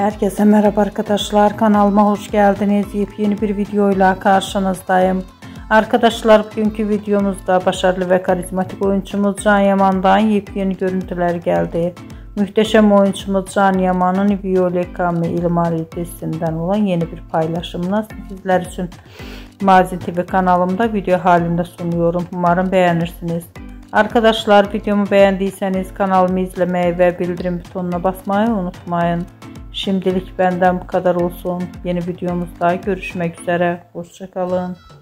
Herkese merhaba arkadaşlar, kanalıma hoş geldiniz. Yepyeni bir videoyla karşınızdayım. Arkadaşlar, bugünkü videomuzda başarılı ve karizmatik oyuncumuz Can Yaman'dan yepyeni görüntüler geldi. Muhteşem oyuncumuz Can Yaman'ın Violeka mı İlmari dizisinden olan yeni bir paylaşımını sizler için Mazin TV kanalımda video halinde sunuyorum. Umarım beğenirsiniz. Arkadaşlar, videomu beğendiyseniz kanalımı izlemeyi ve bildirim butonuna basmayı unutmayın. Şimdilik benden bu kadar olsun. Yeni videomuzda görüşmek üzere. Hoşça kalın.